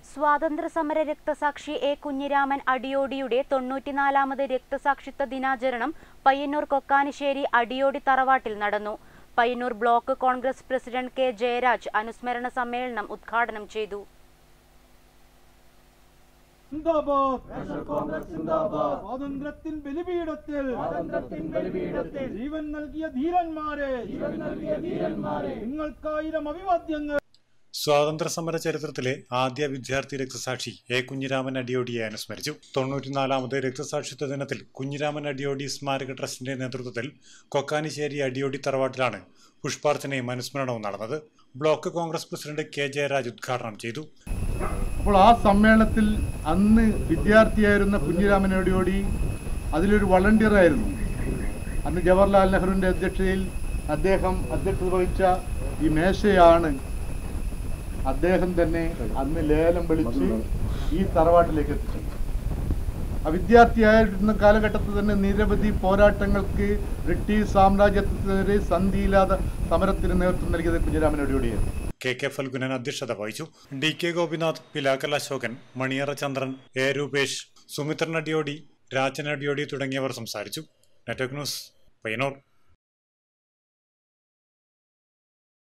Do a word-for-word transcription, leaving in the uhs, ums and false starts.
സ്വാതന്ത്ര്യസമര രക്തസാക്ഷി എ കുഞ്ഞിരാമൻ അടിയോടിയുടെ തൊണ്ണൂറ്റിനാലാമത് രക്തസാക്ഷിത്വ ദിനാചരണം പയ്യന്നൂർ കൊക്കാനിശ്ശേരി അടിയോടി തറവാട്ടിൽ നടന്നു. Payyanur block Congress president K Jayaraj അനുസ്മരണ സമ്മേളനം ഉദ്ഘാടനം ചെയ്തു. സ്വാതന്ത്ര്യത്തിൻ ബലിപീഠത്തിൽ ജീവൻ നൽകിയ ധീരന്മാരെ നിങ്ങൾക്കായിരം അഭിവാദ്യങ്ങൾ. സ്വാതന്ത്ര്യ സമര ചരിത്രത്തിലെ ആദ്യ വിദ്യാർത്ഥി രക്തസാക്ഷി എ കുഞ്ഞിരാമൻ അടിയോടിയെ അനുസ്മരിച്ചു. തൊണ്ണൂറ്റിനാലാമത് രക്തസാക്ഷിത്വ ദിനത്തിൽ കുഞ്ഞിരാമൻ അടിയോടി സ്മാരക ട്രസ്റ്റിന്റെ നേതൃത്വത്തിൽ കൊക്കാനിശ്ശേരി അടിയോടി തറവാട്ടിലാണ് പുഷ്പാർച്ചനയും അനുസ്മരണവും നടന്നത്. Block Congress president K Jayaraj ഉദ്ഘാടനം ചെയ്തു. അപ്പോൾ ആ സമ്മേളനത്തിൽ അന്ന് വിദ്യാർത്ഥിയായിരുന്ന കുഞ്ഞിരാമൻ അടിയോടി അതിലൊരു വളണ്ടിയറായിരുന്നു. അന്ന് ജവഹർലാൽ നെഹ്റുവിൻ്റെ അധ്യക്ഷതയിൽ അദ്ദേഹം അധ്യക്ഷത വഹിച്ച ഈ മേശയാണ് അദ്ദേഹം തന്നെ അന്ന് ലേലം വിളിച്ച് ഈ തറവാട്ടിലേക്ക് എത്തിച്ചത്. ആ വിദ്യാർത്ഥിയായിരുന്ന കാലഘട്ടത്തിൽ തന്നെ നിരവധി പോരാട്ടങ്ങൾക്ക് ബ്രിട്ടീഷ് സാമ്രാജ്യത്തിനെതിരെ സന്ധിയില്ലാതെ സമരത്തിന് നേതൃത്വം നൽകിയത് കുഞ്ഞിരാമൻ അടിയോടിയായിരുന്നു. കെ കെ ഫൽഗുനൻ അധ്യക്ഷത വഹിച്ചു. D K Gopinath, Pilakkal Ashokan, Maniyara Chandran, A Rupesh, Sumithran Adiyodi, Rajan Adiyodi തുടങ്ങിയവർ സംസാരിച്ചു. Network news, Payyanur.